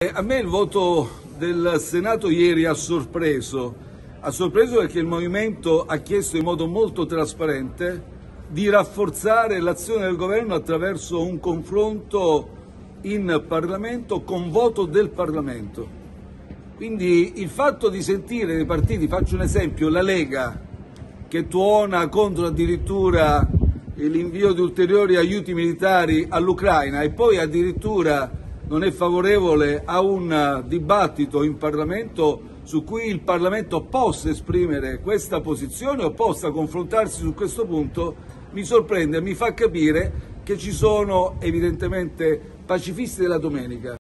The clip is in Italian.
A me il voto del Senato ieri ha sorpreso perché il Movimento ha chiesto in modo molto trasparente di rafforzare l'azione del Governo attraverso un confronto in Parlamento con voto del Parlamento. Quindi il fatto di sentire dei partiti, faccio un esempio, la Lega, che tuona contro addirittura l'invio di ulteriori aiuti militari all'Ucraina e poi addirittura non è favorevole a un dibattito in Parlamento su cui il Parlamento possa esprimere questa posizione o possa confrontarsi su questo punto, mi sorprende e mi fa capire che ci sono evidentemente pacifisti della domenica.